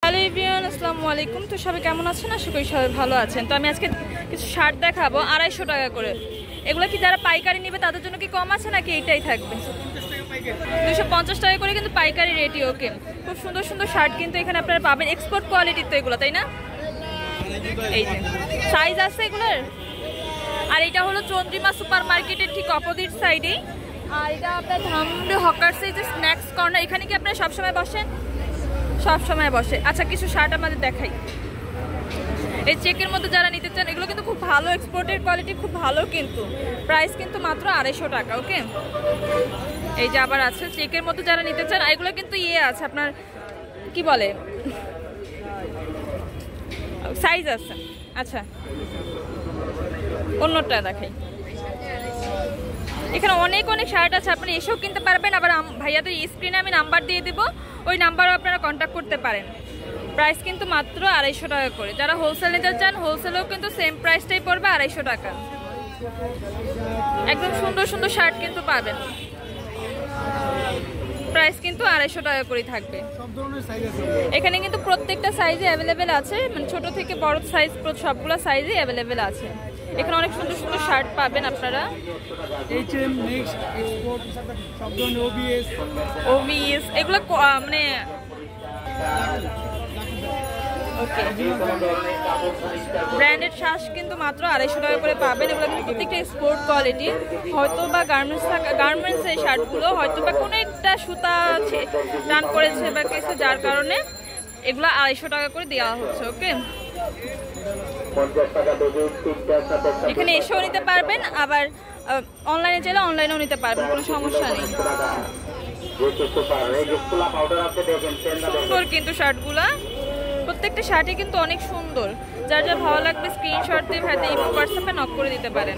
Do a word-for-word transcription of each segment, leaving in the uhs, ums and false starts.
Hello everyone, আসসালামু আলাইকুম। তো সবাই কেমন আছেন? আশা করি সবাই ভালো আছেন। তো আমি আজকে কিছু শার্ট দেখাবো আড়াইশো টাকা করে। এগুলো কি যারা পাইকারি নেবে তাদের জন্য কি কম আছে নাকি এইটাই থাকবে? দুশো পঞ্চাশ টাকা করে কিন্তু পাইকারি রেটই। ওকে, খুব সুন্দর সুন্দর শার্ট কিন্তু এখানে আপনারা পাবেন। এক্সপোর্ট কোয়ালিটির তো এগুলো, তাই না? এই যে সাইজ আছে এগুলোর। আর এটা হলো চন্দ্রিমা সুপার মার্কেটের ঠিক অপোজিট সাইডেই। আর এটা আপনার ধানমন্ডি হকার্সে যে স্ন্যাক্স কর্নার, এখানে কি আপনারা সবসময় বসেন? সব সময় বসে। আচ্ছা, কিছু শার্ট আমাদের দেখাই। এই চেকের মধ্যে যারা নিতে চান, এগুলো কিন্তু খুব ভালো, এক্সপোর্টের কোয়ালিটি খুব ভালো, কিন্তু প্রাইস কিন্তু মাত্র আড়াইশো টাকা। ওকে, এই যে আবার আছে চেকের মধ্যে যারা নিতে চান, এগুলো কিন্তু ইয়ে আছে আপনার কি বলে সাইজ আছে। আচ্ছা, অন্যটা দেখাই। এখানে অনেক অনেক শার্ট আছে, আপনি এসেও কিনতে পারবেন। আবার ভাইয়াদের স্ক্রিনে আমি নাম্বার দিয়ে দিব, ওই নাম্বারও আপনারা কন্ট্যাক্ট করতে পারেন। প্রাইস কিন্তু মাত্র আড়াইশো টাকা করে। যারা হোলসেল নিতে চান, হোলসেলেও কিন্তু সেম প্রাইসটাই পড়বে, আড়াইশো টাকা। একদম সুন্দর সুন্দর শার্ট কিন্তু পাবেন। প্রাইস কিন্তু আড়াইশো টাকা করেই থাকবে। এখানে কিন্তু প্রত্যেকটা সাইজে অ্যাভেলেবেল আছে, মানে ছোট থেকে বড় সাইজ সবগুলো সাইজে অ্যাভেলেবেল আছে। এখানে অনেক সুন্দর সুন্দর শার্ট পাবেন আপনারা। এইচএম, নেক্সট, এক্সপোর্ট, সব ধরনের ওবিএস ওবিএস এগুলো মানে ওকে, ব্র্যান্ডেড শার্ট কিন্তু মাত্র আড়াইশো টাকা করে পাবেন। এগুলো কিন্তু প্রত্যেকটা স্পোর্ট কোয়ালিটি। হয়তো বা গার্মেন্টস থাকা গার্মেন্টস এই শার্টগুলো হয়তো বা কোনো একটা সুতা টান করেছে বা কিছু, যার কারণে এগুলো আড়াইশো টাকা করে দেওয়া হচ্ছে। ওকে, এখানে এসেও নিতে পারবেন, আবার অনলাইনে চাইলে অনলাইনেও নিতে পারবেন, কোনো সমস্যা নেই। সুন্দর কিন্তু শার্টগুলা, প্রত্যেকটা শার্টই কিন্তু অনেক সুন্দর। যার যা ভালো লাগবে স্ক্রিনশট দিয়ে ভাইতে ইমো হোয়াটসঅ্যাপে নক করে দিতে পারেন।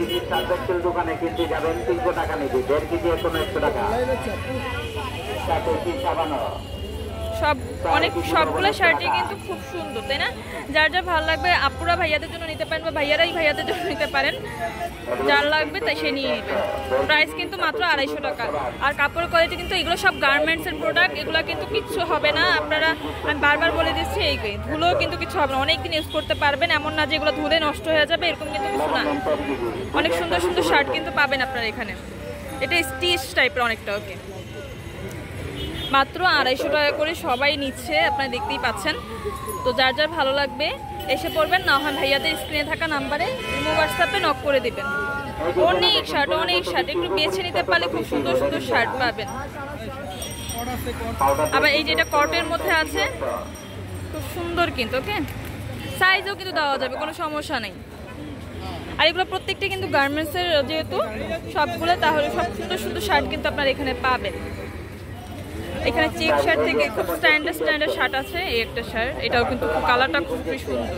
সব অনেক সবগুলো শার্টই কিন্তু খুব সুন্দর, তাই না? যার যা ভালো লাগবে আপুরা ভাইয়াদের জন্য নিতে পারেন, বা ভাইয়ারাই ভাইয়াদের জন্য নিতে পারেন। যার লাগবে তাই সে নিয়ে নেবেন। প্রাইস কিন্তু মাত্র আড়াইশো টাকা। আর কাপড়ের কোয়ালিটি কিন্তু এগুলো সব গার্মেন্টসের প্রোডাক্ট, এগুলো কিন্তু কিচ্ছু হবে না। আপনারা, আমি বারবার বলে দিচ্ছি, এই ধুলোও কিন্তু কিছু হবে না, অনেকদিন ইউজ করতে পারবেন। এমন না যেগুলো ধুলে নষ্ট হয়ে যাবে, এরকম কিন্তু কিছু না। অনেক সুন্দর সুন্দর শার্ট কিন্তু পাবেন আপনারা এখানে। এটা স্টিচ টাইপের অনেকটা। ওকে, মাত্র আড়াইশো টাকা করে সবাই নিচ্ছে, আপনারা দেখতেই পাচ্ছেন। তো যার যার ভালো লাগবে এসে পড়বেন, না হয় ভাইয়াদের স্ক্রিনে থাকা নাম্বারে ইমো হোয়াটসঅ্যাপে নক করে দিবেন। অনেক শার্ট অনেক শার্ট একটু বেছে নিতে পারলে খুব সুন্দর সুন্দর শার্ট পাবেন। আবার এই যেটা কটের মধ্যে আছে, খুব সুন্দর কিন্তু। ওকে, সাইজও কিন্তু দেওয়া যাবে, কোনো সমস্যা নেই। আর এগুলো প্রত্যেকটা কিন্তু গার্মেন্টসের যেহেতু সবগুলো, তাহলে সব সুন্দর সুন্দর শার্ট কিন্তু আপনারা এখানে পাবেন। এখানে চেক শার্ট থেকে খুব স্ট্যান্ডার্ড স্ট্যান্ডার্ড শার্ট আছে। এই একটা শার্ট, এটাও কিন্তু কালারটা খুবই সুন্দর,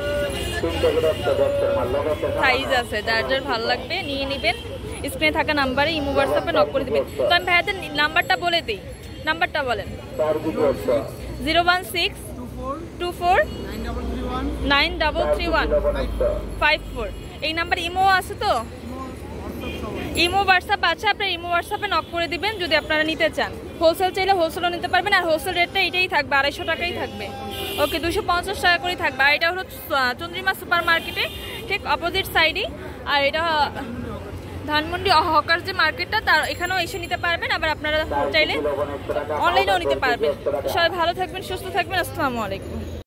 সাইজ আছে। যার যার ভালো লাগবে নিয়ে নেবেন। স্ক্রিনে থাকা নাম্বারে ইমো হোয়াটসঅ্যাপে নক করে দেবেন। তো আমি ভাইয়াদের নাম্বারটা বলে দিই। নাম্বারটা বলেন। Zero one six two four nine double three one five four. এই নাম্বার ইমো আছে তো? ইমো হোয়াটসঅ্যাপ আছে, আপনার ইমো হোয়াটসঅ্যাপে নক করে দিবেন যদি আপনারা নিতে চান। হোলসেল চাইলে হোলসেলও নিতে পারবেন। আর হোলসেল রেটটা এটাই থাকবে, আড়াইশো টাকাই থাকবে। ওকে, দুশো পঞ্চাশ টাকা করেই থাকবে। আর এটা হলো চন্দ্রিমা সুপার মার্কেটে ঠিক অপোজিট সাইডই। আর এটা ধানমন্ডি হকার যে মার্কেটটা, তার এখানেও এসে নিতে পারবেন। আবার আপনারা চাইলে অনলাইনেও নিতে পারবেন। সবাই ভালো থাকবেন, সুস্থ থাকবেন। আসসালামু আলাইকুম।